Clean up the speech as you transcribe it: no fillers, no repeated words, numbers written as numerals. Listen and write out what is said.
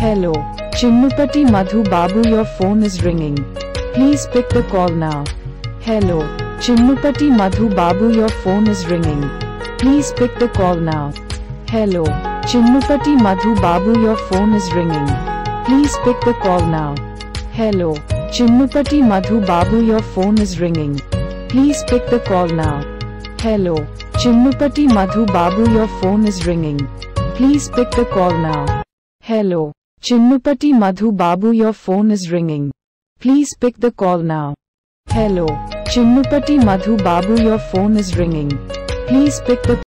Hello, Chinnupati Madhu Babu, your phone is ringing. Please pick the call now. Hello, Chinnupati Madhu Babu, your phone is ringing. Please pick the call now. Hello, Chinnupati Madhu Babu, your phone is ringing. Please pick the call now. Hello, Chinnupati Madhu Babu, your phone is ringing. Please pick the call now. Hello, Chinnupati Madhu Babu, your phone is ringing. Please pick the call now. Hello, Chinnupati Madhu Babu, your phone is ringing. Please pick the call now. Hello, Chinnupati Madhu Babu, your phone is ringing. Please pick the